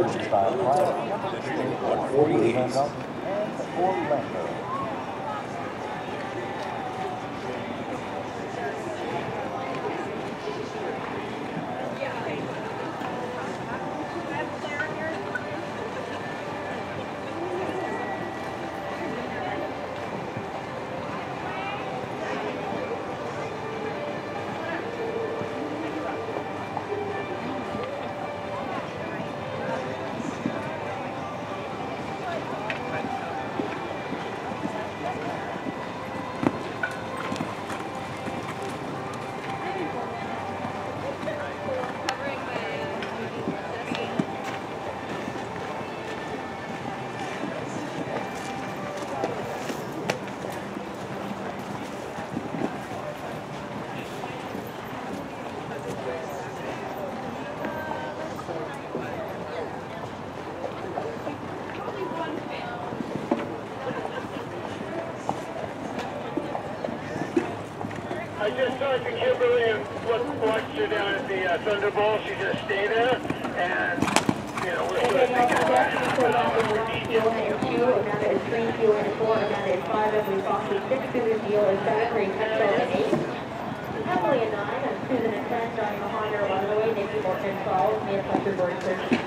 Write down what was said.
style flag. 148. And Orlando. I just talked to Kimberly and watched her down at the Thunderbolt. She's going to stay there, and, you know, we're sort of thinking about half an hour for fuel and 2, Amanda is 3, fuel and 4, Amanda is 5, Emily Foxy 6, Susan Deal is 7, Green Petrol and 8, Emily and 9, and Susan and 10, Johnny Mahoney 11 away, Nikki Morton 12, Mia Fletcher 13.